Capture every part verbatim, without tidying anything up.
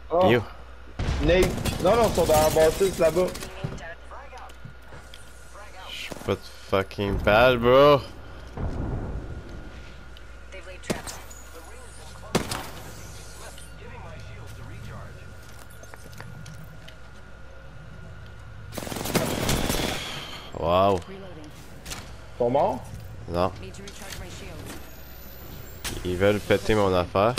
Oh. You. Nate. Non, non, ils sont dans la bâtisse là-bas. Je suis pas de fucking balle, bro. Wow. Ils sont morts? Non. Ils veulent péter mon affaire.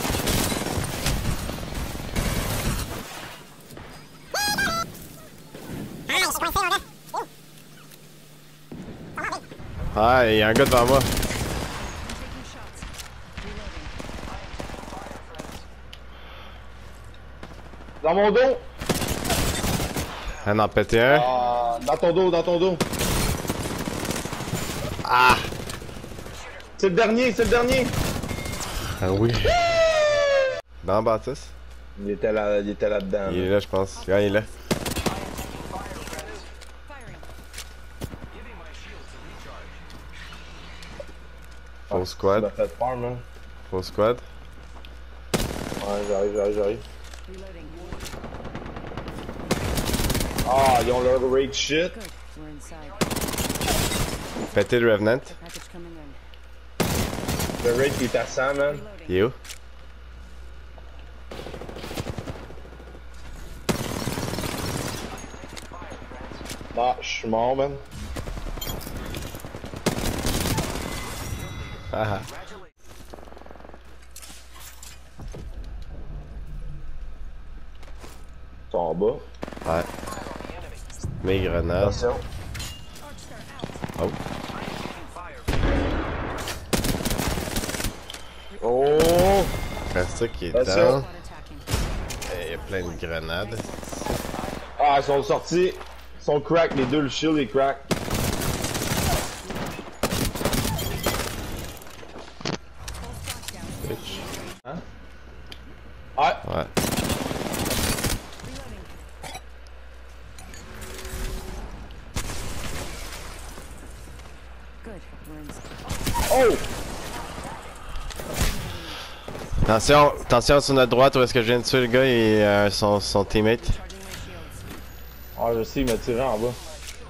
Ah, il y a un gars devant moi. Dans mon dos! Un en pété un. Ah, dans ton dos, dans ton dos. Ah! C'est le dernier, c'est le dernier! Ah oui. Dans Baptiste? Il était là, il était là-dedans. Il est là, je pense. Ah, il est là. Full squad. Ça m'a fait peur, man. Full squad. Ouais, j'arrive, j'arrive, j'arrive. Ah, ils ont leur raid shit. Pété le Revenant. Le raid qui est à cent, man. Il est où? Ah, je suis mort, man. Ah ah. Ils sont en bas. Ouais. Mes grenades. Attention. Oh. Oh! C'est ça qui est Attention. down. Il y a plein de grenades. Ah, ils sont sortis. Ils sont crack, les deux, le shield est crack. Bitch. Hein? Ouais. Ouais. Oh! Attention, attention sur notre droite où est-ce que je viens de tuer le gars et euh, son, son teammate. Ah, je sais, il m'a tiré en bas.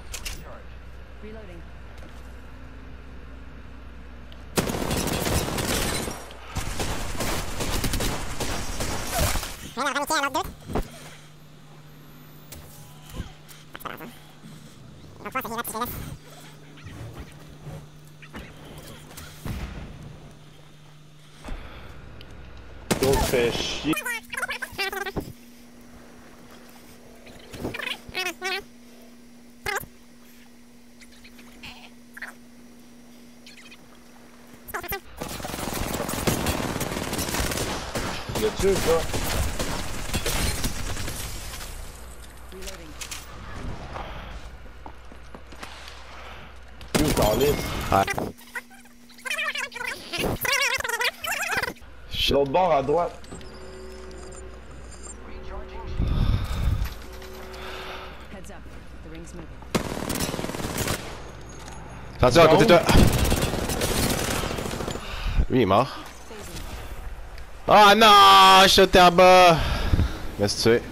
L'autre fait chier. Il a tué ça. Lui, t'en lisse. Ouais. Shit. L'autre bord à droite. Attention à côté de toi. Lui il est mort. Oh non, je suis en bas. Laisse tuer.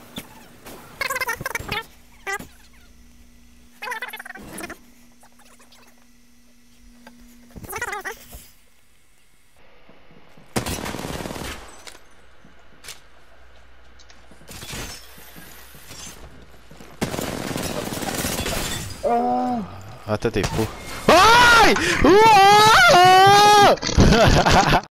Ah! Ah, toi t'es fou. Aïe! Ouah!